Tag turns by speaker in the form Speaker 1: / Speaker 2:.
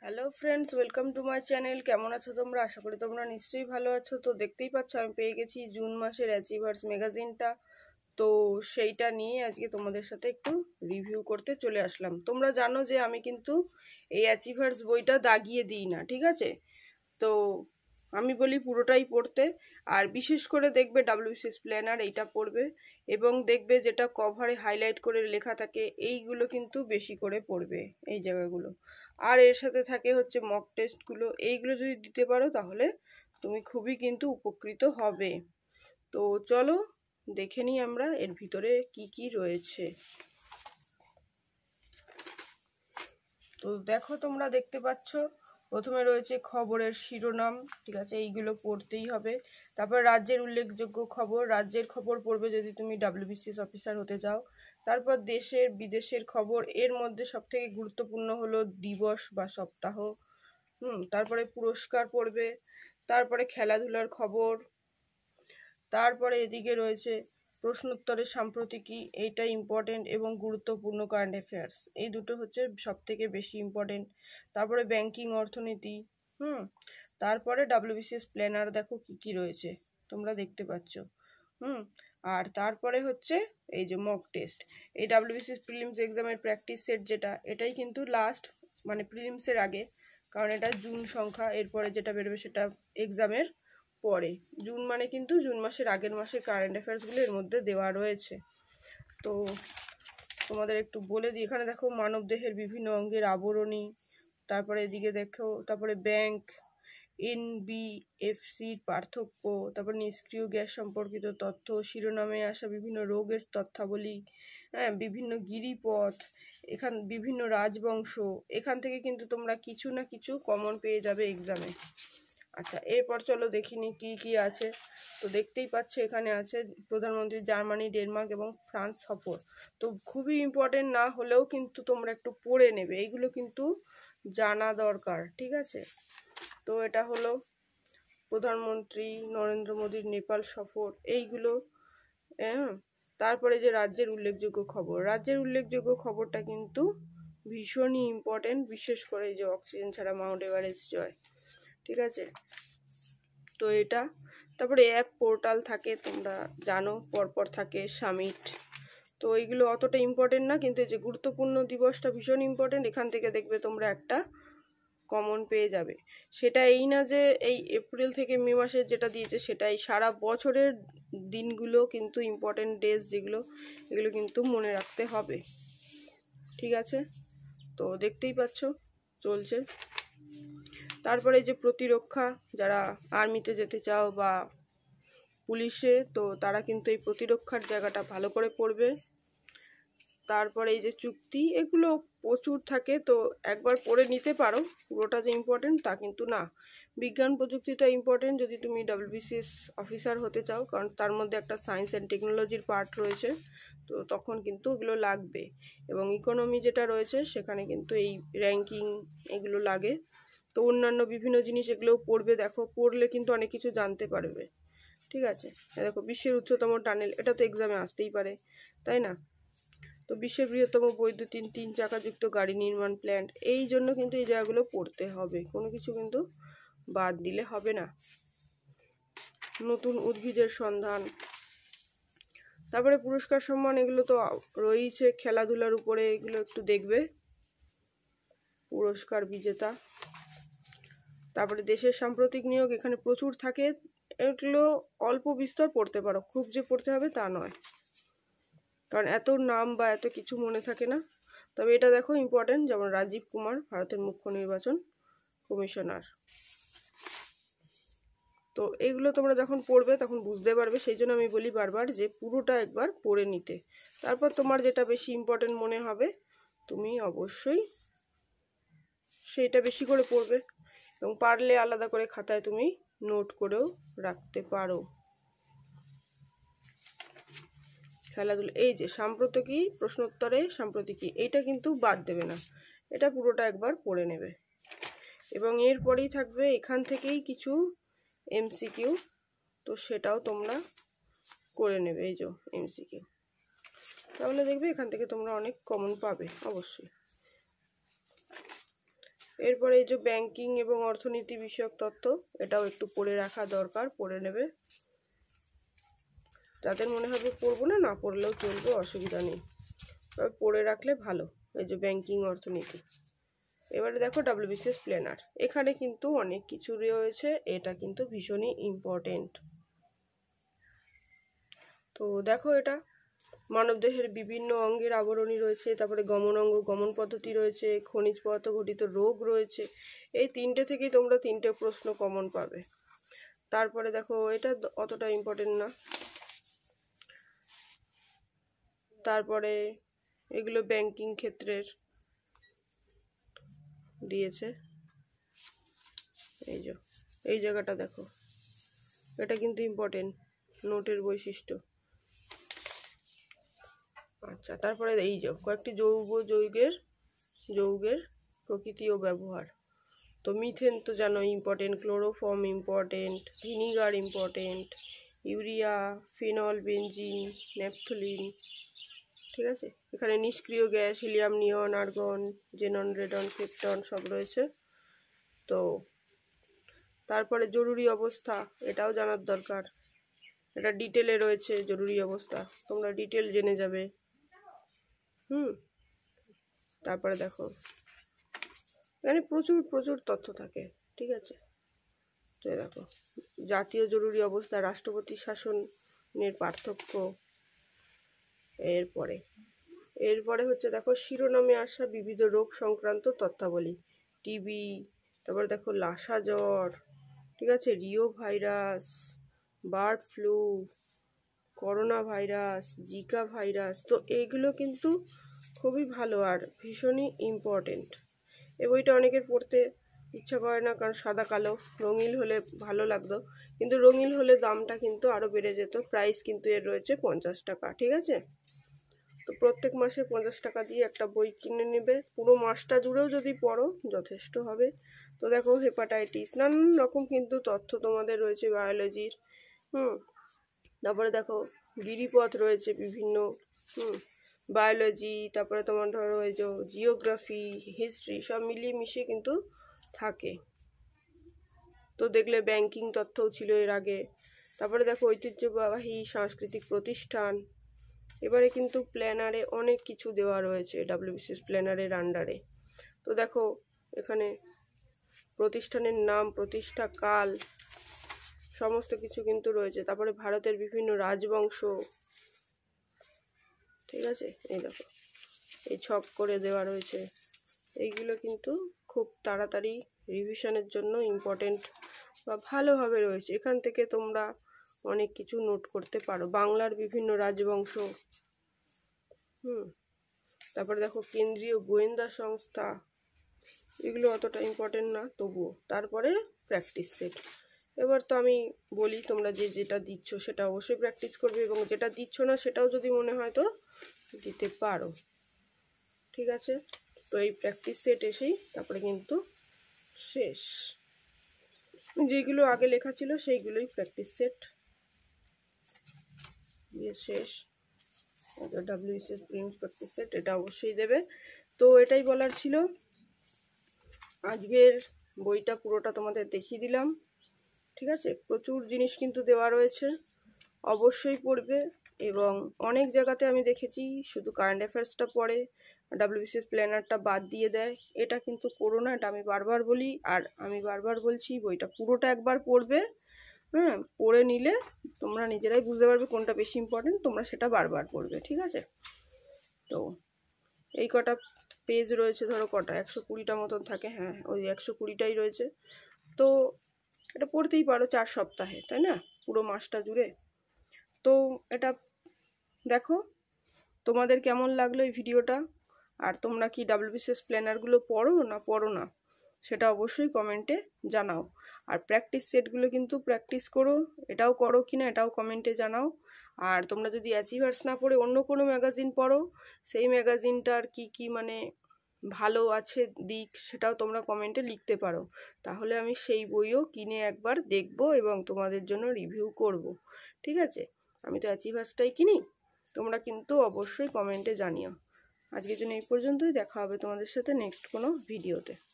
Speaker 1: Hello friends, welcome to my channel. কেমন আছো তোমরা? আশা করি তোমরা নিশ্চয়ই ভালো আছো। তো দেখতেই পাচ্ছ আমি পেয়ে গেছি জুন মাসের অ্যাচিভার্স ম্যাগাজিনটা। তো সেইটা নিয়ে আজকে তোমাদের সাথে একটু রিভিউ করতে চলে আসলাম। তোমরা জানো যে আমি কিন্তু এই অ্যাচিভার্স বইটা দাগিয়ে দিই না, ঠিক আছে? তো আমি বলি পুরোটাই পড়তে। আর বিশেষ করে দেখবে WBCS প্ল্যানার এইটা পড়বে, এবং দেখবে যেটা কভারে হাইলাইট করে লেখা থাকে এইগুলো কিন্তু বেশি করে পড়বে, এই জায়গাগুলো। আর এর সাথে থাকে হচ্ছে মক টেস্টগুলো। এইগুলো যদি দিতে পারো তাহলে তুমি খুবই কিন্তু উপকৃত হবে। তো চলো দেখে নিই আমরা এর ভিতরে কি কি রয়েছে। তো দেখো, তোমরা দেখতে পাচ্ছ প্রথমে রয়েছে খবরের শিরোনাম, ঠিক আছে? এইগুলো পড়তেই হবে। তারপর রাজ্যের উল্লেখযোগ্য খবর, রাজ্যের খবর পড়বে যদি তুমি WBCS অফিসার হতে চাও। তারপর দেশের বিদেশের খবর, এর মধ্যে সবথেকে গুরুত্বপূর্ণ হলো দিবস বা সপ্তাহ। তারপরে পুরস্কার পড়বে, তারপরে খেলাধুলার খবর, তারপরে এদিকে রয়েছে প্রশ্নোত্তরের সাম্প্রতিকী, এইটা ইম্পর্টেন্ট, এবং গুরুত্বপূর্ণ কারেন্ট অ্যাফেয়ার্স, এই দুটো হচ্ছে সব থেকে বেশি ইম্পর্টেন্ট। তারপরে ব্যাংকিং, অর্থনীতি। তারপরে WBCS প্ল্যানার দেখো কি কি রয়েছে, তোমরা দেখতে পাচ্ছ। আর তারপরে হচ্ছে এই যে মক টেস্ট, এই WBCS প্রিলিমস এক্সামের প্র্যাকটিস সেট যেটা, এটাই কিন্তু লাস্ট, মানে প্রিলিমসের আগে, কারণ এটা জুন সংখ্যা, এরপরে যেটা বেরোবে সেটা এক্সামের পরে। জুন মানে কিন্তু জুন মাসের আগের মাসের কারেন্ট অ্যাফেয়ার্সগুলো এর মধ্যে দেওয়া রয়েছে। তো তোমাদের একটু বলে দিই, এখানে দেখো মানবদেহের বিভিন্ন অঙ্গের আবরণী, তারপরে এদিকে দেখো, তারপরে ব্যাংক, NBFCর পার্থক্য, তারপর নিষ্ক্রিয় গ্যাস সম্পর্কিত তথ্য, শিরোনামে আসা বিভিন্ন রোগের তথ্যাবলী, বিভিন্ন গিরিপথ, এখান বিভিন্ন রাজবংশ, এখান থেকে কিন্তু তোমরা কিছু না কিছু কমন পেয়ে যাবে এক্সামে। আচ্ছা, এরপর চলো দেখিনি কি কি আছে। তো দেখতেই পাচ্ছ এখানে আছে প্রধানমন্ত্রী জার্মানি, ডেনমার্ক এবং ফ্রান্স সফর। তো খুবই ইম্পর্টেন্ট না হলেও কিন্তু তোমরা একটু পড়ে নেবে, এইগুলো কিন্তু জানা দরকার, ঠিক আছে? তো এটা হলো প্রধানমন্ত্রী নরেন্দ্র মোদীর নেপাল সফর, এইগুলো। তারপরে যে রাজ্যের উল্লেখযোগ্য খবর, রাজ্যের উল্লেখযোগ্য খবরটা কিন্তু ভীষণই ইম্পর্টেন্ট, বিশেষ করে যে অক্সিজেন ছাড়া মাউন্ট এভারেস্ট জয়, ঠিক আছে? তো এটা, তারপরে অ্যাপ পোর্টাল থাকে, তোমরা জানো, পরপর থাকে সামিট। তো এইগুলো অতটা ইম্পর্টেন্ট না, কিন্তু এই যে গুরুত্বপূর্ণ দিবসটা ভীষণ ইম্পর্টেন্ট, এখান থেকে দেখবে তোমরা একটা কমন পেয়ে যাবে। সেটা এই না যে এই এপ্রিল থেকে মে মাসের যেটা দিয়েছে সেটাই, সারা বছরের দিনগুলো কিন্তু ইম্পর্টেন্ট ডেজ যেগুলো, এগুলো কিন্তু মনে রাখতে হবে, ঠিক আছে? তো দেখতেই পাচ্ছ চলছে। তারপরে যে প্রতিরক্ষা, যারা আর্মিতে যেতে চাও বা পুলিশে, তো তারা কিন্তু এই প্রতিরক্ষার জায়গাটা ভালো করে পড়বে। তারপরে এই যে চুক্তি, এগুলো প্রচুর থাকে, তো একবার পড়ে নিতে পারো, পুরোটা যে ইম্পর্টেন্ট তা কিন্তু না। বিজ্ঞান প্রযুক্তিটা ইম্পর্টেন্ট যদি তুমি WBCS অফিসার হতে চাও, কারণ তার মধ্যে একটা সায়েন্স অ্যান্ড টেকনোলজির পার্ট রয়েছে, তো তখন কিন্তু এগুলো লাগবে। এবং ইকোনমি যেটা রয়েছে সেখানে কিন্তু এই র্যাঙ্কিং এগুলো লাগে। তো অন্যান্য বিভিন্ন জিনিস এগুলোও পড়বে, দেখো পড়লে কিন্তু অনেক কিছু জানতে পারবে, ঠিক আছে? দেখো বিশ্বের উচ্চতম টানেল, এটা তো এক্সামে আসতেই পারে, তাই না? তো বিশ্বের বৃহত্তম বৈদ্যুতিন 3 চাকাযুক্ত গাড়ি নির্মাণ প্ল্যান্ট, এই জন্য কিন্তু এই জায়গাগুলো পড়তে হবে, কোনো কিছু কিন্তু বাদ দিলে হবে না। নতুন উদ্ভিদের সন্ধান, তারপরে পুরস্কার সম্মান, এগুলো তো রয়েছে। খেলাধুলার উপরে এগুলো একটু দেখবে, পুরস্কার বিজেতা। তারপরে দেশের সাম্প্রতিক নিয়োগ, এখানে প্রচুর থাকে, এগুলো অল্প বিস্তর পড়তে পারো, খুব যে পড়তে হবে তা নয়, কারণ এত নাম বা এত কিছু মনে থাকে না। তবে এটা দেখো ইম্পর্টেন্ট, যেমন রাজীব কুমার ভারতের মুখ্য নির্বাচন কমিশনার। তো এইগুলো তোমরা যখন পড়বে তখন বুঝতে পারবে, সেই জন্য আমি বলি বারবার যে পুরোটা একবার পড়ে নিতে। তারপর তোমার যেটা বেশি ইম্পর্টেন্ট মনে হবে তুমি অবশ্যই সেইটা বেশি করে পড়বে, এবং পারলে আলাদা করে খাতায় তুমি নোট করেও রাখতে পারো। খেলাধুলা, এই যে সাম্প্রতিকী, প্রশ্নোত্তরে সাম্প্রতিকী, এইটা কিন্তু বাদ দেবে না, এটা পুরোটা একবার পড়ে নেবে। এবং এরপরেই থাকবে এখান থেকেই কিছু MCQ, তো সেটাও তোমরা করে নেবে, এই যে MCQ, তাহলে দেখবে এখান থেকে তোমরা অনেক কমন পাবে অবশ্যই। এরপরে এই যে ব্যাংকিং এবং অর্থনীতি বিষয়ক তথ্য, এটাও একটু পড়ে রাখা দরকার, পড়ে নেবে। যাদের মনে হবে পড়বো না, না পড়লেও চলবে, অসুবিধা নেই, তবে পড়ে রাখলে ভালো। এই যে ব্যাংকিং অর্থনীতি। এবারে দেখো WBCS প্ল্যানার, এখানে কিন্তু অনেক কিছু রয়েছে, এটা কিন্তু ভীষণই ইম্পর্টেন্ট। তো দেখো এটা মানবদেহের বিভিন্ন অঙ্গের আবরণী রয়েছে, তারপরে গমন অঙ্গ গমন পদ্ধতি রয়েছে, খনিজ পদার্থ ঘটিত রোগ রয়েছে। এই তিনটে থেকেই তোমরা তিনটে প্রশ্ন কমন পাবে। তারপরে দেখো এটা অতটা ইম্পর্টেন্ট না। তারপরে এগুলো ব্যাংকিং ক্ষেত্রের দিয়েছে। এই জায়গাটা দেখো, এটা কিন্তু ইম্পর্টেন্ট, নোটের বৈশিষ্ট্য। আচ্ছা, তারপরে এই যে কয়েকটি যৌগের প্রকৃতি ও ব্যবহার। তো মিথেন তো জানো important, chloroform important, vinegar important, urea, phenol, benzene, naphthalene. ঠিক আছে, এখানে নিষ্ক্রিয় gas helium, neon, argon, xenon, radon, krypton সব রয়েছে। তো তারপরে জরুরি অবস্থা, এটাও জানার দরকার, এটা ডিটেলে রয়েছে জরুরি অবস্থা, তোমরা ডিটেল জেনে যাবে। তারপরে দেখো এখানে প্রচুর তথ্য থাকে। ঠিক আছে, তো দেখো জাতীয় জরুরি অবস্থা, রাষ্ট্রপতি শাসনের পার্থক্য। এরপরে হচ্ছে দেখো শিরোনামে আসা বিবিধ রোগ সংক্রান্ত তথ্যাবলী, টিবি, তারপরে দেখো লাসা জ্বর, ঠিক আছে, reovirus, bird flu, coronavirus, Zika virus. তো এইগুলো কিন্তু খুবই ভালো আর ভীষণই ইম্পর্টেন্ট। এই বইটা অনেকের পড়তে ইচ্ছা করে না, কারণ সাদা কালো, রঙিন হলে ভালো লাগতো, কিন্তু রঙিন হলে দামটা কিন্তু আরও বেড়ে যেত। প্রাইস কিন্তু এর রয়েছে 50 টাকা। ঠিক আছে, তো প্রত্যেক মাসে 50 টাকা দিয়ে একটা বই কিনে নেবে, পুরো মাসটা জুড়েও যদি পড়ো যথেষ্ট হবে। তো দেখো হেপাটাইটিস, নানান রকম কিন্তু তথ্য তোমাদের রয়েছে বায়োলজির। তারপরে দেখো গিরিপথ রয়েছে বিভিন্ন, বায়োলজি, তারপরে তোমার ধরো এই যে জিওগ্রাফি, হিস্ট্রি, সব মিলিয়ে মিশিয়ে কিন্তু থাকে। তো দেখলে ব্যাংকিং তথ্যও ছিল এর আগে। তারপরে দেখো ঐতিহ্যবাহী সাংস্কৃতিক প্রতিষ্ঠান। এবারে কিন্তু প্ল্যানারে অনেক কিছু দেওয়া রয়েছে WBCS প্ল্যানারের আন্ডারে। তো দেখো এখানে প্রতিষ্ঠানের নাম, প্রতিষ্ঠা কাল, সমস্ত কিছু কিন্তু রয়েছে। তারপরে ভারতের বিভিন্ন রাজবংশ। ঠিক আছে, এই দেখো এই ছক করে দেওয়া রয়েছে। এইগুলো কিন্তু খুব তাড়াতাড়ি রিভিশনের জন্য ইম্পর্টেন্ট বা ভালোভাবে রয়েছে, এখান থেকে তোমরা অনেক কিছু নোট করতে পারো। বাংলার বিভিন্ন রাজবংশ। তারপরে দেখো কেন্দ্রীয় গোয়েন্দা সংস্থা, এগুলো অতটা ইম্পর্টেন্ট না তবুও। তারপরে প্র্যাকটিস সেট। এবার তো আমি বলি তোমরা যেটা দিচ্ছ সেটা অবশ্যই প্র্যাকটিস করবে, এবং যেটা দিচ্ছ না সেটাও যদি মনে হয় তো দিতে পারো। ঠিক আছে, তো এই প্র্যাকটিস সেট এসেই তারপরে কিন্তু শেষ। যেগুলো আগে লেখা ছিল সেইগুলোই প্র্যাকটিস সেট দিয়ে শেষ। WBCS প্রিন্ট প্র্যাকটিস সেট এটা অবশ্যই দেবে। তো এটাই বলার ছিল। আজকের বইটা পুরোটা তোমাদের দেখিয়ে দিলাম। ঠিক আছে, প্রচুর জিনিস কিন্তু দেওয়া রয়েছে, অবশ্যই পড়বে। এবং অনেক জায়গাতে আমি দেখেছি শুধু কারেন্ট অ্যাফেয়ার্সটা পড়ে WBCS প্ল্যানারটা বাদ দিয়ে দেয়। এটা কিন্তু করো না, এটা আমি বারবার বলি, আর আমি বারবার বলছি বইটা পুরোটা একবার পড়বে। পড়ে নিলে তোমরা নিজেরাই বুঝতে পারবে কোনটা বেশি ইম্পর্টেন্ট, তোমরা সেটা বারবার পড়বে। ঠিক আছে, তো এই কটা পেজ রয়েছে, ধরো কটা 120টা মতন থাকে, হ্যাঁ ওই 120টাই রয়েছে। তো এটা পড়তেই পারো 4 সপ্তাহে, তাই না, পুরো মাসটা জুড়ে। তো এটা দেখো তোমাদের কেমন লাগলো এই ভিডিওটা, আর তোমরা কি WBCS প্ল্যানারগুলো পড়ো না সেটা অবশ্যই কমেন্টে জানাও। আর প্র্যাকটিস সেটগুলো কিন্তু প্র্যাকটিস করো, এটাও করো কি না এটাও কমেন্টে জানাও। আর তোমরা যদি অ্যাচিভার্স না পড়ে অন্য কোনো ম্যাগাজিন পড়ো, সেই ম্যাগাজিনটার কি মানে ভালো আছে দিক সেটাও তোমরা কমেন্টে লিখতে পারো, তাহলে আমি সেই বইও কিনে একবার দেখব এবং তোমাদের জন্য রিভিউ করব। ঠিক আছে, আমি তো অ্যাচিভার্সটাই কিনি, তোমরা কিন্তু অবশ্যই কমেন্টে জানিও। আজকের জন্য এই পর্যন্তই, দেখা হবে তোমাদের সাথে নেক্সট কোনো ভিডিওতে।